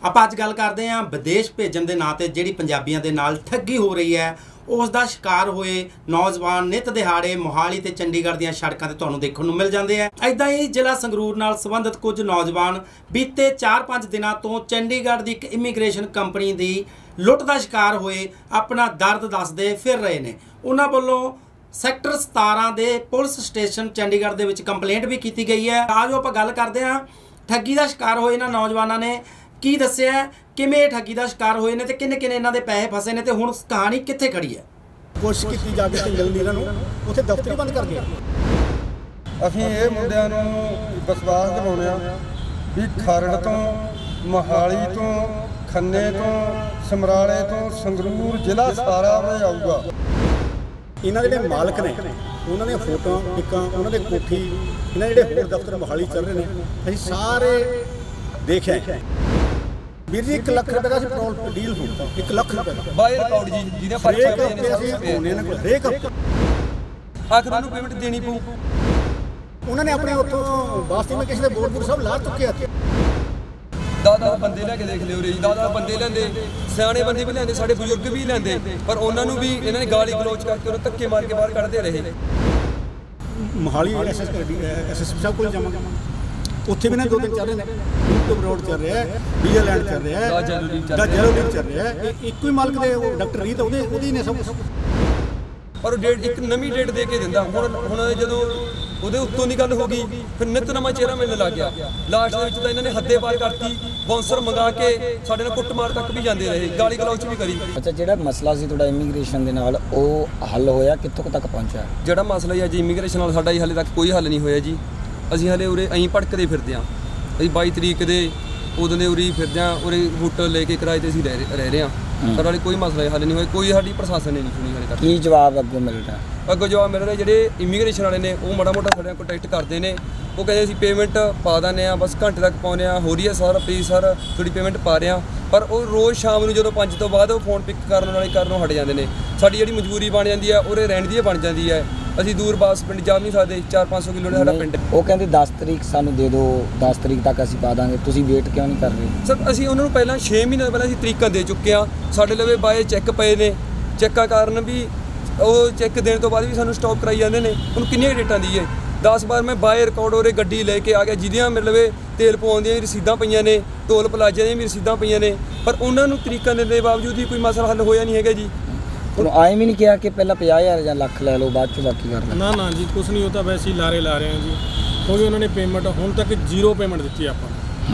ਆਪਾਂ ਅੱਜ ਗੱਲ ਕਰਦੇ ਹਾਂ ਵਿਦੇਸ਼ ਭੇਜਣ ਦੇ ਨਾਂ ਤੇ ਜਿਹੜੀ ਪੰਜਾਬੀਆਂ ਦੇ ਨਾਲ ਠੱਗੀ ਹੋ ਰਹੀ ਹੈ ਉਸ ਦਾ ਸ਼ਿਕਾਰ ਹੋਏ ਨੌਜਵਾਨ ਨਿਤ ਦਿਹਾੜੇ ਮੋਹਾਲੀ ਤੇ ਚੰਡੀਗੜ੍ਹ ਦੀਆਂ ਸੜਕਾਂ ਤੇ ਤੁਹਾਨੂੰ ਦੇਖਣ ਨੂੰ ਮਿਲ ਜਾਂਦੇ ਆ। ਇਦਾਂ ਹੀ ਜ਼ਿਲ੍ਹਾ ਸੰਗਰੂਰ ਨਾਲ ਸੰਬੰਧਿਤ ਕੁਝ ਨੌਜਵਾਨ ਬੀਤੇ 4-5 ਦਿਨਾਂ ਤੋਂ ਚੰਡੀਗੜ੍ਹ ਦੀ ਇੱਕ ਇਮੀਗ੍ਰੇਸ਼ਨ ਕੰਪਨੀ ਦੀ ਲੁੱਟ ਦਾ ਸ਼ਿਕਾਰ ਹੋਏ ਆਪਣਾ ਦਰਦ ਦੱਸਦੇ ਫਿਰ ਰਹੇ ਨੇ। ਉਹਨਾਂ ਵੱਲੋਂ ਸੈਕਟਰ 17 ਦੇ ਪੁਲਿਸ ਸਟੇਸ਼ਨ ਚੰਡੀਗੜ੍ਹ ਦੇ ਵਿੱਚ ਕੰਪਲੇਂਟ ਵੀ ਕੀਤੀ ਗਈ ਹੈ। ਆਜੋ ਆਪਾਂ ਗੱਲ ਕਰਦੇ ਹਾਂ ਠੱਗੀ ਦਾ ਸ਼ਿਕਾਰ ਹੋਏ ਇਹਨਾਂ ਨੌਜਵਾਨਾਂ ਨੇ ਕੀ ਦੱਸਿਆ, ਕਿਵੇਂ ਠੱਗੀ ਦਾ ਸ਼ਿਕਾਰ ਹੋਏ ਨੇ ਤੇ ਕਿੰਨੇ ਕਿੰਨੇ ਇਹਨਾਂ ਦੇ ਪੈਸੇ ਫਸੇ ਨੇ ਤੇ ਹੁਣ ਕਹਾਣੀ ਕਿੱਥੇ ਖੜੀ ਹੈ। ਕੋਸ਼ਿਸ਼ ਕੀਤੀ ਜਾ ਕੇ ਮਿਲਣੀ ਇਹਨਾਂ ਨੂੰ ਉੱਥੇ ਦਫ਼ਤਰ ਹੀ ਬੰਦ ਕਰ ਦਿਆ। ਅਸੀਂ ਇਹ ਮੁੰਡਿਆਂ ਨੂੰ ਵਿਸ਼ਵਾਸ ਦਿਵਾਉਂਦੇ ਆ ਵੀ ਖਰੜ ਤੋਂ ਮੋਹਾਲੀ ਤੋਂ ਖੰਨੇ ਤੋਂ ਸਮਰਾਲੇ ਤੋਂ ਸੰਗਰੂਰ ਜ਼ਿਲ੍ਹਾ ਸਾਰਾ ਉਰੇ ਆਊਗਾ। ਇਹਨਾਂ ਦੇ ਜਿਹੜੇ ਮਾਲਕ ਨੇ ਉਹਨਾਂ ਦੀਆਂ ਫੋਟੋਆਂ ਪਿਕਾਂ ਉਹਨਾਂ ਦੇ ਕੋਠੀ ਇਹਨਾਂ ਜਿਹੜੇ ਹੋਰ ਦਫ਼ਤਰ ਮੋਹਾਲੀ ਚੱਲ ਰਹੇ ਨੇ ਅਸੀਂ ਸਾਰੇ ਦੇਖਿਆ। ਵੀਰ ਜੀ 1 ਲੱਖ ਰੁਪਏ ਦਾ ਅਸੀਂ ਪੈਟਰੋਲ ਡੀਲ ਹੁੰਦਾ 1 ਲੱਖ ਰੁਪਏ ਦਾ ਬਾਈ ਰਿਕਾਰਡ ਜੀ ਜਿਹਦੇ ਪਰਚੇ ਅਸੀਂ ਹੋਣੇ ਇਹਨਾਂ ਕੋਲ ਹਰੇਕ ਆਖਰ ਨੂੰ ਪੇਮੈਂਟ ਦੇਣੀ ਪਊ। ਉਹਨਾਂ ਨੇ ਆਪਣੇ ਉੱਥੋਂ ਬਾਸਤੀ ਮੈਂ ਕਿਸੇ ਦੇ ਬੋਰਡ ਸਭ ਲਾ ਚੁੱਕੇ ਆ। 10 ਬੰਦੇ ਲੈ ਕੇ ਦੇਖ ਲਿਓ ਰੇ ਜੀ, 10 ਬੰਦੇ ਲੈਂਦੇ, ਸਿਆਣੇ ਬੰਦੇ ਵੀ ਲੈਂਦੇ, ਸਾਡੇ ਬਜ਼ੁਰਗ ਵੀ ਲੈਂਦੇ, ਪਰ ਉਹਨਾਂ ਨੂੰ ਵੀ ਇਹਨਾਂ ਨੇ ਗਾਲੀ ਗਲੋਚ ਕਰਕੇ ਉਹਨੂੰ ਧੱਕੇ ਮਾਰ ਕੇ ਬਾਹਰ ਕੱਢਦੇ ਰਹੇ। ਮੋਹਾਲੀ ਐਸਐਸਪੀ ਸਾਹਿਬ ਕੋਲ ਜਾਵਾਂਗੇ, ਉੱਥੇ ਵੀ ਨਾ 2 ਦਿਨ ਚੱਲ ਰਹੇ ਨੇ। ਯੂਟਿਊਬ ਰੋਡ ਚੱਲ ਰਿਹਾ ਹੈ, ਵੀਜ਼ਾ ਲੈਂਡ ਚੱਲ ਰਿਹਾ ਹੈ, ਦਾ ਜੈਲੋ ਲੀਵ ਚੱਲ ਰਿਹਾ ਹੈ। ਇੱਕੋ ਹੀ ਮਾਲਕ ਦੇ ਡਾਕਟਰ ਰੀਤ ਉਹਦੀ ਨੇ ਸਭ ਕੁਝ। ਪਰ ਉਹ ਡੇਟ ਇੱਕ ਨਵੀਂ ਡੇਟ ਦੇ ਕੇ ਦਿੰਦਾ। ਹੁਣ ਜਦੋਂ ਉਹਦੇ ਉੱਤੋਂ ਦੀ ਗੱਲ ਹੋ ਗਈ ਫਿਰ ਨਿੱਤ ਨਵਾਂ ਚਿਹਰਾ ਮਿਲਣ ਲੱਗ ਗਿਆ। ਲਾਸਟ ਦੇ ਵਿੱਚ ਤਾਂ ਇਹਨਾਂ ਨੇ ਹੱਦੇ ਪਾਰ ਕਰਤੀ, ਬਾਉਂਸਰ ਮੰਗਾ ਕੇ ਸਾਡੇ ਨਾਲ ਕੁੱਟਮਾਰ ਤੱਕ ਵੀ ਜਾਂਦੇ ਰਹੇ, ਗਾਲੀ ਗਲੋਚ ਵੀ ਕਰੀ। ਅੱਛਾ, ਜਿਹੜਾ ਮਸਲਾ ਸੀ ਤੁਹਾਡਾ ਇਮੀਗ੍ਰੇਸ਼ਨ ਦੇ ਨਾਲ ਉਹ ਹੱਲ ਹੋਇਆ, ਕਿੱਥੋਂ ਤੱਕ ਪਹੁੰਚਿਆ? ਜਿਹੜਾ ਮਸਲਾ ਹੈ ਜੀ ਇਮੀਗ੍ਰੇਸ਼ਨ ਨਾਲ ਸਾਡਾ ਹਾਲੇ ਤੱਕ ਕੋਈ ਹੱਲ ਨਹੀਂ ਹੋਇਆ ਜੀ। ਅਸੀਂ ਹਾਲੇ ਉਰੇ ਐਂ ਭਟਕਦੇ ਫਿਰਦੇ ਹਾਂ। ਅਸੀਂ 22 ਤਰੀਕ ਦੇ ਉਦੋਂ ਦੇ ਉਰੀ ਫਿਰਦੇ ਹਾਂ, ਉਰੇ ਹੋਟਲ ਲੈ ਕੇ ਕਿਰਾਏ ਤੇ ਅਸੀਂ ਰਹਿ ਰਹੇ ਹਾਂ। ਪਰ ਹਾਲੇ ਕੋਈ ਮਸਲਾ ਹੱਲ ਨਹੀਂ ਹੋਇਆ, ਕੋਈ ਸਾਡੀ ਪ੍ਰਸ਼ਾਸਨ ਨੇ ਨਹੀਂ ਸੁਣੀ ਹਾਲੇ ਤੱਕ। ਕੀ ਜਵਾਬ ਅੱਗੋਂ ਮਿਲ ਰਿਹਾ? ਅੱਗੋਂ ਜਵਾਬ ਮਿਲ ਰਿਹਾ ਜਿਹੜੇ ਇਮੀਗ੍ਰੇਸ਼ਨ ਵਾਲੇ ਨੇ ਉਹ ਮਾੜਾ ਮੋਟਾ ਸਾਡੇ ਨਾਲ ਕੰਟੈਕਟ ਕਰਦੇ ਨੇ। ਉਹ ਕਹਿੰਦੇ ਅਸੀਂ ਪੇਮੈਂਟ ਪਾ ਦਿੰਦੇ ਹਾਂ, ਬਸ ਘੰਟੇ ਤੱਕ ਪਾਉਂਦੇ ਹਾਂ, ਹੋ ਰਹੀ ਹੈ ਸਰ ਪਲੀਜ਼ ਸਰ ਥੋੜੀ ਪੇਮੈਂਟ ਪਾ ਰਹੇ ਹਾਂ। ਪਰ ਉਹ ਰੋਜ਼ ਸ਼ਾਮ ਨੂੰ ਜਦੋਂ 5 ਤੋਂ ਬਾਅਦ ਉਹ ਫੋਨ ਪਿਕ ਕਰਨ ਵਾਲੇ ਕਰਨੋਂ ਹਟ ਜਾਂਦੇ ਨੇ। ਸਾਡੀ ਜਿਹੜੀ ਮਜਬੂਰੀ ਬਣ ਜਾਂਦੀ ਹੈ ਉਰੇ ਰਹਿਣ ਦੀ ਬਣ ਜਾਂਦੀ ਹੈ। ਅਸੀਂ ਦੂਰ ਬਾਸ ਪਿੰਡ ਜਾ ਨਹੀਂ ਸਕਦੇ, 400-500 ਕਿਲੋਮੀਟਰ ਸਾਡਾ ਪਿੰਡ। ਉਹ ਕਹਿੰਦੇ 10 ਤਰੀਕ ਸਾਨੂੰ ਦੇ ਦਿਓ, 10 ਤਰੀਕ ਤੱਕ ਅਸੀਂ ਪਾ ਦਾਂਗੇ, ਤੁਸੀਂ ਵੇਟ ਕਿਉਂ ਨਹੀਂ ਕਰ ਰਹੇ? ਸਰ ਅਸੀਂ ਉਹਨਾਂ ਨੂੰ ਪਹਿਲਾਂ 6 ਮਹੀਨੇ ਪਹਿਲਾਂ ਅਸੀਂ ਤਰੀਕਾਂ ਦੇ ਚੁੱਕੇ ਹਾਂ। ਸਾਡੇ ਲਵੇ ਬਾਏ ਚੈੱਕ ਪਏ ਨੇ, ਚੈੱਕਾਂ ਕਾਰਨ ਵੀ ਉਹ ਚੈੱਕ ਦੇਣ ਤੋਂ ਬਾਅਦ ਵੀ ਸਾਨੂੰ ਸਟਾਪ ਕਰਾਈ ਜਾਂਦੇ ਨੇ। ਹੁਣ ਕਿੰਨੀਆਂ ਡੇਟਾਂ ਦੀ ਹੈ? 10 ਵਾਰ ਮੈਂ ਬਾਏ ਰਿਕਾਰਡ ਉਰੇ ਗੱਡੀ ਲੈ ਕੇ ਆ ਗਿਆ ਜਿਹਦੀਆਂ ਮੇਰੇ ਲਵੇ ਤੇਲ ਪਵਾਉਣ ਦੀਆਂ ਰਸੀਦਾਂ ਪਈਆਂ ਨੇ, ਟੋਲ ਪਲਾਜ਼ਾ ਦੀਆਂ ਵੀ ਰਸੀਦਾਂ ਪਈਆਂ ਨੇ, ਪਰ ਉਹਨਾਂ ਨੂੰ ਤਰੀਕਾਂ ਦੇਣ ਦੇ ਬਾਵਜੂਦ ਵੀ ਕੋਈ ਮਸਲਾ ਹੱਲ ਹੋਇਆ ਨਹੀਂ ਹੈਗਾ ਜੀ। ਹੁਣ ਆਏ ਵੀ ਨਹੀਂ ਕਿਹਾ ਕਿ ਪਹਿਲਾਂ 50,000 ਜਾਂ ਲੱਖ ਲੈ ਲਓ ਬਾਅਦ 'ਚ ਬਾਕੀ ਕਰ ਲਓ? ਨਾ ਜੀ ਕੁਛ ਨਹੀਂ, ਉਹ ਤਾਂ ਵੈਸੇ ਹੀ ਲਾਰੇ ਲਾ ਰਹੇ ਹਾਂ ਜੀ, ਕਿਉਂਕਿ ਉਹਨਾਂ ਨੇ ਪੇਮੈਂਟ ਹੁਣ ਤੱਕ 0 ਪੇਮੈਂਟ ਦਿੱਤੀ ਆਪਾਂ।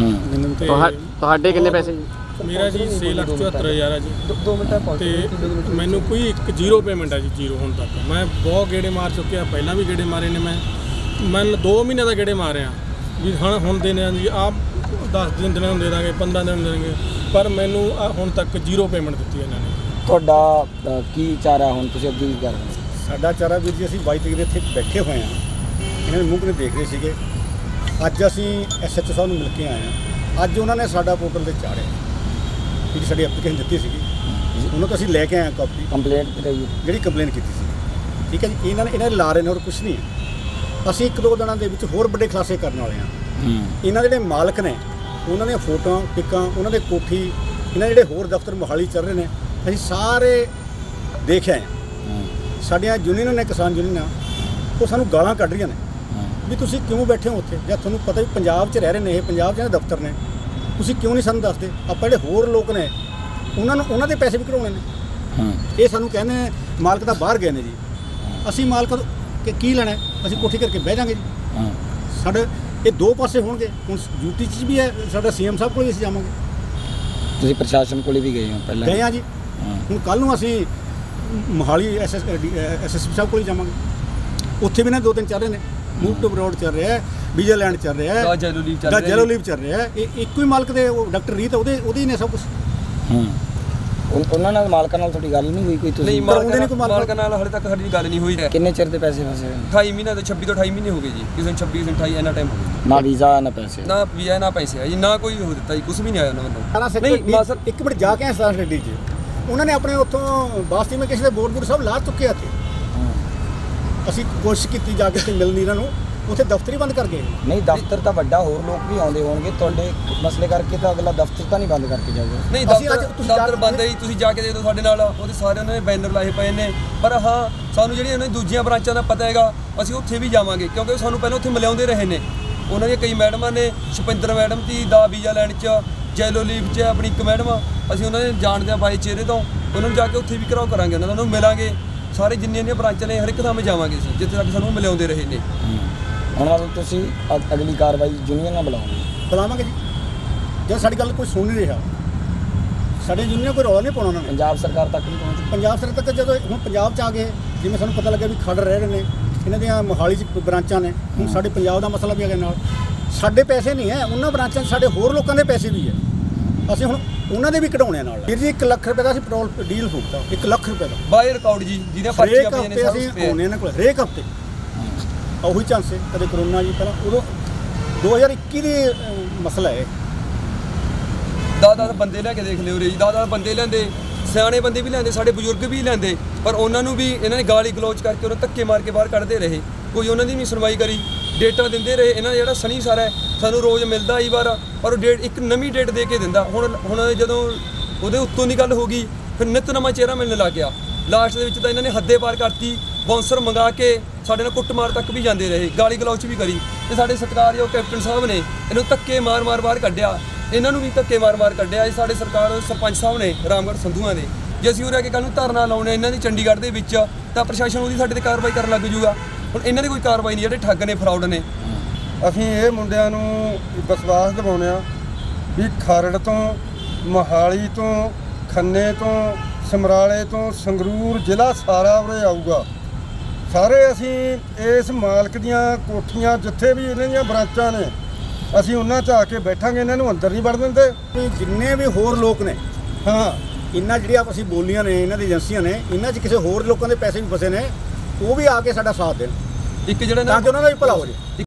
ਤੁਹਾਡੇ ਕਿੰਨੇ ਪੈਸੇ ਜੀ? ਮੇਰਾ ਜੀ 6,74,000 ਹੈ ਜੀ। 2 ਮਿੰਟਾਂ ਤੇ ਮੈਨੂੰ ਕੋਈ 0 ਪੇਮੈਂਟ ਹੈ ਜੀ, 0 ਹੁਣ ਤੱਕ। ਮੈਂ ਬਹੁਤ ਗੇੜੇ ਮਾਰ ਚੁੱਕਿਆ, ਪਹਿਲਾਂ ਵੀ ਗੇੜੇ ਮਾਰੇ ਨੇ। ਮੈਂ 2 ਮਹੀਨੇ ਦਾ ਗੇੜੇ ਮਾਰਿਆ ਵੀ ਹੁਣ ਦੇਣੇ ਆ ਜੀ, ਆਪ 10 ਦਿਨ ਦੇ ਦਾਂਗੇ, 15 ਦਿਨ ਦੇ ਦਾਂਗੇ, ਪਰ ਮੈਨੂੰ ਹੁਣ ਤੱਕ 0 ਪੇਮੈਂਟ ਦਿੱਤੀ ਇਹਨਾਂ ਨੇ। ਤੁਹਾਡਾ ਕੀ ਚਾਰਾ ਹੁਣ, ਤੁਸੀਂ ਅੱਗੇ ਕੀ ਕਰ ਰਹੇ? ਸਾਡਾ ਚਾਰਾ ਵੀਰ ਜੀ, ਅਸੀਂ 22 ਤਰੀਕ ਦੇ ਇੱਥੇ ਬੈਠੇ ਹੋਏ ਹਾਂ, ਇਹਨਾਂ ਦੇ ਮੂੰਹ ਨੇ ਦੇਖ ਰਹੇ ਸੀਗੇ। ਅੱਜ ਅਸੀਂ SHO ਸਾਹਿਬ ਨੂੰ ਮਿਲ ਕੇ ਆਏ ਹਾਂ। ਅੱਜ ਉਹਨਾਂ ਨੇ ਸਾਡਾ ਪੋਰਟਲ 'ਤੇ ਚਾੜਿਆ ਜਿਹੜੀ ਸਾਡੀ ਐਪਲੀਕੇਸ਼ਨ ਦਿੱਤੀ ਸੀਗੀ, ਉਹਨਾਂ ਤੋਂ ਅਸੀਂ ਲੈ ਕੇ ਆਏ ਹਾਂ ਕਾਪੀ, ਕੰਪਲੇਂਟ ਕਰਾਈ ਜਿਹੜੀ ਕੰਪਲੇਂਟ ਕੀਤੀ ਸੀ। ਠੀਕ ਹੈ ਜੀ, ਇਹਨਾਂ ਨੇ ਲਾ ਰਹੇ ਨੇ, ਹੋਰ ਕੁਛ ਨਹੀਂ ਹੈ। ਅਸੀਂ 1-2 ਦਿਨਾਂ ਦੇ ਵਿੱਚ ਹੋਰ ਵੱਡੇ ਖੁਲਾਸੇ ਕਰਨ ਵਾਲੇ ਹਾਂ। ਇਹਨਾਂ ਦੇ ਜਿਹੜੇ ਮਾਲਕ ਨੇ ਉਹਨਾਂ ਦੀਆਂ ਫੋਟੋਆਂ ਪਿਕਾਂ ਉਹਨਾਂ ਦੇ ਕੋਠੀ ਇਹਨਾਂ ਜਿਹੜੇ ਹੋਰ ਦਫ਼ਤਰ ਮੋਹਾਲੀ ਚੱਲ ਰਹੇ ਨੇ ਅਸੀਂ ਸਾਰੇ ਦੇਖਿਆ। ਸਾਡੀਆਂ ਯੂਨੀਅਨਾਂ ਨੇ, ਕਿਸਾਨ ਯੂਨੀਅਨਾਂ, ਉਹ ਸਾਨੂੰ ਗਾਲਾਂ ਕੱਢ ਰਹੀਆਂ ਨੇ ਵੀ ਤੁਸੀਂ ਕਿਉਂ ਬੈਠੇ ਹੋ ਉੱਥੇ, ਜਦ ਤੁਹਾਨੂੰ ਪਤਾ ਵੀ ਪੰਜਾਬ 'ਚ ਰਹਿ ਰਹੇ ਨੇ, ਇਹ ਪੰਜਾਬ 'ਚ ਇਹਨਾਂ ਦਫ਼ਤਰ ਨੇ, ਤੁਸੀਂ ਕਿਉਂ ਨਹੀਂ ਸਾਨੂੰ ਦੱਸਦੇ? ਆਪਾਂ ਜਿਹੜੇ ਹੋਰ ਲੋਕ ਨੇ ਉਹਨਾਂ ਦੇ ਪੈਸੇ ਵੀ ਕਢਾਉਣੇ ਨੇ। ਇਹ ਸਾਨੂੰ ਕਹਿੰਦੇ ਨੇ ਮਾਲਕ ਤਾਂ ਬਾਹਰ ਗਏ ਨੇ ਜੀ, ਅਸੀਂ ਮਾਲਕ ਕਿ ਕੀ ਲੈਣਾ, ਅਸੀਂ ਕੋਠੀ ਕਰਕੇ ਬਹਿ ਜਾਵਾਂਗੇ ਜੀ। ਸਾਡੇ ਇਹ 2 ਪਾਸੇ ਹੋਣਗੇ। ਹੁਣ ਯੂਟੀ 'ਚ ਵੀ ਹੈ, ਸਾਡਾ CM ਸਾਹਿਬ ਕੋਲ ਵੀ ਅਸੀਂ ਜਾਵਾਂਗੇ। ਤੁਸੀਂ ਪ੍ਰਸ਼ਾਸਨ ਕੋਲ ਵੀ ਗਏ ਹੋ ਪਹਿਲਾਂ? ਗਏ ਹਾਂ ਜੀ। ਹੁਣ ਕੱਲ੍ਹ ਨੂੰ ਅਸੀਂ ਮੋਹਾਲੀ SSP ਸਾਹਿਬ ਕੋਲ ਹੀ ਜਾਵਾਂਗੇ, ਉੱਥੇ ਵੀ ਨਾ 2 ਦਿਨ ਚੱਲ ਰਹੇ ਨੇ। ਯੂਟਿਊਬ ਰੋਡ ਚੱਲ ਰਿਹਾ ਹੈ, ਵੀਜ਼ਾ ਲੈਂਡ ਚੱਲ ਰਿਹਾ ਹੈ, ਦਾ ਜੈਲੋ ਲੀਵ ਚੱਲ ਰਿਹਾ ਹੈ। ਇੱਕੋ ਹੀ ਮਾਲਕ ਦੇ ਡਾਕਟਰ ਰੀਤ ਉਹਦੀ ਨੇ ਸਭ ਕੁਝ। ਉਹਨਾਂ ਨਾਲ ਮਾਲਕਾਂ ਨਾਲ ਤੁਹਾਡੀ ਗੱਲ ਨਹੀਂ ਹੋਈ ਕੋਈ? ਤੁਸੀਂ ਨਹੀਂ, ਮਾਲਕਾਂ ਨਾਲ ਹਾਲੇ ਤੱਕ ਸਾਡੀ ਗੱਲ ਨਹੀਂ ਹੋਈ। ਕਿੰਨੇ ਚਿਰ ਦੇ ਪੈਸੇ ਫਸੇ? 28 ਮਹੀਨੇ ਤੋਂ 26 ਤੋਂ 28 ਮਹੀਨੇ ਹੋ ਗਏ ਜੀ। ਕਿਸੇ ਨੂੰ 26 ਤੋਂ 28 ਇੰਨਾ ਟਾਈਮ ਹੋ ਗਿਆ। ਨਾ ਵੀਜ਼ਾ ਨਾ ਪੈਸੇ? ਨਾ ਵੀਜ਼ਾ ਨਾ ਪੈਸੇ ਆ ਜੀ, ਨਾ ਕੋਈ ਹੋ ਦਿੱਤਾ ਜੀ, ਕੁਝ ਵੀ ਨਹੀਂ ਆਇਆ ਉਹਨਾਂ ਵੱਲੋਂ। ਨਹੀਂ, 1 ਮਿੰਟ ਜਾ ਕੇ ਆਏ ਸਟਾਰ ਗੱਡੀ 'ਚ, ਉਹਨਾਂ ਨੇ ਆਪਣੇ ਉੱਥੋਂ ਬਾਸਤੀ ਮੈਂ ਕਿਸੇ ਦੇ ਬੋਰਡ ਸਭ ਲਾ ਚੁੱਕੇ ਆ। ਅਸੀਂ ਕੋਸ਼ਿਸ਼ ਕੀਤੀ ਜਾ ਕੇ ਮਿਲਣੀ ਇਹਨਾਂ ਨੂੰ ਉੱਥੇ ਦਫ਼ਤਰ ਹੀ ਬੰਦ ਕਰ ਗਏ। ਨਹੀਂ ਦਫ਼ਤਰ ਤਾਂ ਵੱਡਾ, ਹੋਰ ਲੋਕ ਵੀ ਆਉਂਦੇ ਹੋਣਗੇ ਤੁਹਾਡੇ ਮਸਲੇ ਕਰਕੇ, ਤਾਂ ਅਗਲਾ ਦਫ਼ਤਰ ਤਾਂ ਨਹੀਂ ਬੰਦ ਕਰਕੇ ਜਾਊਗਾ। ਨਹੀਂ ਅਸੀਂ ਅੱਜ ਤੁਸੀਂ ਦਫ਼ਤਰ ਬੰਦ ਹੈ ਜੀ, ਤੁਸੀਂ ਜਾ ਕੇ ਦੇਖ ਲਓ ਸਾਡੇ ਨਾਲ, ਉਹਦੇ ਸਾਰੇ ਉਹਨਾਂ ਨੇ ਬੈਨਰ ਲਾਏ ਪਏ ਨੇ। ਪਰ ਹਾਂ ਸਾਨੂੰ ਜਿਹੜੀਆਂ ਉਹਨਾਂ ਦੀ ਦੂਜੀਆਂ ਬ੍ਰਾਂਚਾਂ ਦਾ ਪਤਾ ਹੈਗਾ, ਅਸੀਂ ਉੱਥੇ ਵੀ ਜਾਵਾਂਗੇ, ਕਿਉਂਕਿ ਸਾਨੂੰ ਪਹਿਲਾਂ ਉੱਥੇ ਮਿਲਾਉਂਦੇ ਰਹੇ ਨੇ। ਉਹਨਾਂ ਦੀਆਂ ਕਈ ਮੈਡਮਾਂ ਨੇ, ਸ਼ਪਿੰਦਰ ਮੈਡਮ ਦੀ ਦਾ ਵੀਜ਼ਾ ਲੈਣ 'ਚ, ਜੈਲੋ ਲੀਵ 'ਚ ਆਪਣੀ ਇੱਕ ਮੈਡਮ, ਅਸੀਂ ਉਹਨਾਂ ਨੇ ਜਾਣਦੇ ਹਾਂ ਬਾਈ ਚਿਹਰੇ ਤੋਂ, ਉਹਨਾਂ ਨੂੰ ਜਾ ਕੇ ਉੱਥੇ ਵੀ ਘਰਾਓ ਕਰਾਂਗੇ, ਉਹਨਾਂ ਨੂੰ ਮਿਲਾਂਗੇ। ਸਾਰੇ ਜਿੰਨੀਆਂ ਬ੍ਰਾਂਚਾਂ ਨੇ ਹਰ ਇੱਕ ਥਾਂ 'ਤੇ ਜਾਵਾਂਗੇ ਅਸੀਂ, ਜਿੱਥੇ ਤੱਕ ਸਾਨੂੰ ਮਿਲਾਉਂਦੇ ਰਹੇ ਨੇ। ਹੁਣ ਮਤਲਬ ਤੁਸੀਂ ਅਗਲੀ ਕਾਰਵਾਈ ਯੂਨੀਅਨ ਨਾਲ ਬੁਲਾਵਾਂਗੇ ਜੀ, ਜਦ ਸਾਡੀ ਗੱਲ ਕੋਈ ਸੁਣ ਨਹੀਂ ਰਿਹਾ, ਸਾਡੇ ਯੂਨੀਅਨ ਕੋਈ ਰੌਲਾ ਨਹੀਂ ਪਾਉਣਾ ਉਹਨਾਂ ਨੇ। ਪੰਜਾਬ ਸਰਕਾਰ ਤੱਕ ਨਹੀਂ ਪਹੁੰਚੀ? ਪੰਜਾਬ ਸਰਕਾਰ ਤੱਕ ਜਦੋਂ ਹੁਣ ਪੰਜਾਬ 'ਚ ਆ ਗਏ, ਜਿਵੇਂ ਸਾਨੂੰ ਪਤਾ ਲੱਗਿਆ ਵੀ ਖੜ ਰਹੇ ਨੇ ਇਹਨਾਂ ਦੀਆਂ ਮੋਹਾਲੀ 'ਚ ਬ੍ਰਾਂਚਾਂ ਨੇ, ਹੁਣ ਸਾਡੇ ਪੰਜਾਬ ਦਾ ਮਸਲਾ ਵੀ ਹੈਗਾ ਨਾਲ। ਸਾਡੇ ਪੈਸੇ ਨਹੀਂ ਹੈ ਉਹਨਾਂ ਬ੍ਰਾਂਚਾਂ 'ਚ, ਸਾਡੇ ਹੋਰ ਲੋਕਾਂ ਦੇ ਪੈਸੇ ਵੀ ਹੈ, ਅਸੀਂ ਹੁਣ ਉਹਨਾਂ ਦੇ ਵੀ ਕਢਾਉਣੇ ਨਾਲ। ਵੀਰ ਜੀ 1 ਲੱਖ ਰੁਪਏ ਦਾ ਅਸੀਂ ਪੈਟਰੋਲ ਡੀਲ ਫੂਕਤਾ, 1 ਲੱਖ ਰੁਪਏ ਦਾ ਬਾਈ ਰਿਕਾਰਡ ਜੀ, ਜਿਹਦੇ ਪਰਚੀਆਂ ਪਈਆਂ ਨੇ ਸਭ ਅਸੀਂ ਆਉਣੇ ਇਹਨਾਂ ਕੋਲ ਹਰੇਕ ਹਫ਼ਤੇ। ਉਹੀ ਚਾਂਸੇ ਕਦੇ ਕਰੋਨਾ ਜੀ, ਪਹਿਲਾਂ ਉਦੋਂ 2021 ਦੀ ਮਸਲਾ ਹੈ। 10 ਬੰਦੇ ਲੈ ਕੇ ਦੇਖ ਲਿਓ ਰੇ ਜੀ, 10 ਬੰਦੇ ਲੈਂਦੇ, ਸਿਆਣੇ ਬੰਦੇ ਵੀ ਲੈਂਦੇ, ਸਾਡੇ ਬਜ਼ੁਰਗ ਵੀ ਲੈਂਦੇ, ਪਰ ਉਹਨਾਂ ਨੂੰ ਵੀ ਇਹਨਾਂ ਨੇ ਗਾਲੀ ਗਲੋਚ ਕਰਕੇ ਉਹਨਾਂ ਧੱਕੇ ਮਾਰ ਕੇ ਬਾਹਰ ਕੱਢਦੇ ਰਹੇ। ਕੋਈ ਉਹਨਾਂ ਦੀ ਨਹੀਂ ਸੁਣਵਾਈ ਕਰੀ, ਡੇਟਾਂ ਦਿੰਦੇ ਰਹੇ। ਇਹਨਾਂ ਦਾ ਜਿਹੜਾ ਸਨੀ ਸਰ ਹੈ, ਸਾਨੂੰ ਰੋਜ਼ ਮਿਲਦਾ ਕਈ ਵਾਰ, ਪਰ ਉਹ ਡੇਟ ਇੱਕ ਨਵੀਂ ਡੇਟ ਦੇ ਕੇ ਦਿੰਦਾ। ਹੁਣ ਜਦੋਂ ਉਹਦੇ ਉੱਤੋਂ ਦੀ ਗੱਲ ਹੋ ਗਈ, ਫਿਰ ਨਿੱਤ ਨਵਾਂ ਚਿਹਰਾ ਮਿਲਣ ਲੱਗ ਗਿਆ। ਲਾਸਟ ਦੇ ਵਿੱਚ ਤਾਂ ਇਹਨਾਂ ਨੇ ਹੱਦੇ ਪਾਰ ਕਰਤੀ, ਬਾਉਂਸਰ ਮੰਗਾ ਕੇ ਸਾਡੇ ਨਾਲ ਕੁੱਟਮਾਰ ਤੱਕ ਵੀ ਜਾਂਦੇ ਰਹੇ, ਗਾਲੀ ਗਲੋਚ ਵੀ ਕਰੀ। ਤੇ ਸਾਡੇ ਸਤਿਕਾਰਯੋਗ ਕੈਪਟਨ ਸਾਹਿਬ ਨੇ ਇਹਨੂੰ ਧੱਕੇ ਮਾਰ ਬਾਹਰ ਕੱਢਿਆ, ਇਹਨਾਂ ਨੂੰ ਵੀ ਧੱਕੇ ਮਾਰ ਕੱਢਿਆ। ਇਹ ਸਾਡੇ ਸਰਕਾਰ ਸਰਪੰਚ ਸਾਹਿਬ ਨੇ ਰਾਮਗੜ੍ਹ ਸੰਧੂਆਂ ਦੇ, ਜੇ ਅਸੀਂ ਉਰੇ ਆ ਕੇ ਕੱਲ੍ਹ ਨੂੰ ਧਰਨਾ ਲਾਉਣੇ ਇਹਨਾਂ ਦੀ ਚੰਡੀਗੜ੍ਹ ਦੇ ਵਿੱਚ, ਤਾਂ ਪ੍ਰਸ਼ਾਸਨ ਉਹਦੀ ਸਾਡੇ ਤੇ ਕਾਰਵਾਈ ਕਰਨ ਲੱਗ ਜੂਗਾ। ਹੁਣ ਇਹਨਾਂ ਦੀ ਕੋਈ ਕਾਰਵਾਈ ਨਹੀਂ, ਜਿਹੜੇ ਠੱਗ ਨੇ, ਫਰਾਡ ਨੇ। ਅਸੀਂ ਇਹ ਮੁੰਡਿਆਂ ਨੂੰ ਵਿਸ਼ਵਾਸ ਦਿਵਾਉਂਦੇ ਹਾਂ ਵੀ ਖਰੜ ਤੋਂ, ਮੋਹਾਲੀ ਤੋਂ, ਖੰਨੇ ਤੋਂ, ਸਮਰਾਲੇ ਤੋਂ, ਸੰਗਰੂਰ ਜ਼ਿਲ੍ਹਾ ਸਾਰਾ ਉਰੇ ਆਊਗਾ। ਸਾਰੇ ਅਸੀਂ ਇਸ ਮਾਲਕ ਦੀਆਂ ਕੋਠੀਆਂ, ਜਿੱਥੇ ਵੀ ਇਹਨਾਂ ਦੀਆਂ ਬ੍ਰਾਂਚਾਂ ਨੇ, ਅਸੀਂ ਉਹਨਾਂ 'ਚ ਆ ਕੇ ਬੈਠਾਂਗੇ, ਇਹਨਾਂ ਨੂੰ ਅੰਦਰ ਨਹੀਂ ਵੜ ਦਿੰਦੇ। ਜਿੰਨੇ ਵੀ ਹੋਰ ਲੋਕ ਨੇ, ਹਾਂ ਇਹਨਾਂ ਜਿਹੜੀਆਂ ਅਸੀਂ ਬੋਲੀਆਂ ਨੇ, ਇਹਨਾਂ ਦੀ ਏਜੰਸੀਆਂ ਨੇ, ਇਹਨਾਂ 'ਚ ਕਿਸੇ ਹੋਰ ਲੋਕਾਂ ਦੇ ਪੈਸੇ ਵੀ ਫਸੇ ਨੇ, ਉਹ ਵੀ ਆ ਕੇ ਸਾਡਾ ਸਾਥ ਦੇਣ, ਇੱਕ ਜਿਹੜਾ ਤਾਂ ਕਿ ਉਹਨਾਂ ਦਾ ਵੀ ਭਲਾ ਹੋ ਜਾਏ।